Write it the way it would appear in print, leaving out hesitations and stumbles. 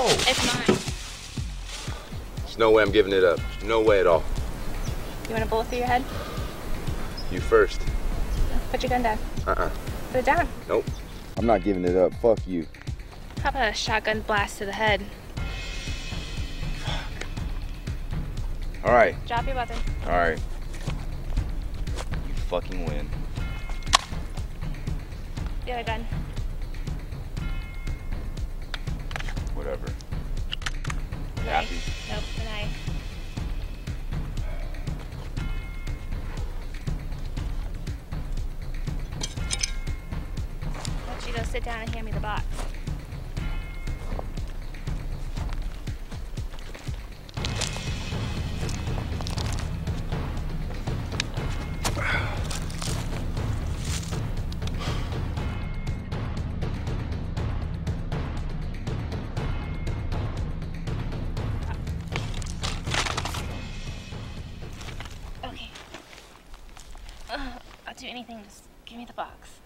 No! It's mine. There's no way I'm giving it up. No way at all. You want a bullet through your head? You first. Put your gun down. Uh-uh. Put it down. Nope. I'm not giving it up. Fuck you. How about a shotgun blast to the head? All right. Drop your weapon. All right. You fucking win. The other gun. Whatever. The Happy? knife. Nope, the knife. I want you to go sit down and hand me the box. Okay. I'll do anything, just give me the box.